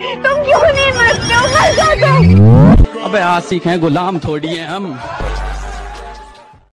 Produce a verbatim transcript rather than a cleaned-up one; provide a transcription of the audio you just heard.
तुम क्यों नहीं मरते हो? मर जाओ तुम। अबे आशिक हैं, गुलाम थोड़ी हैं हम।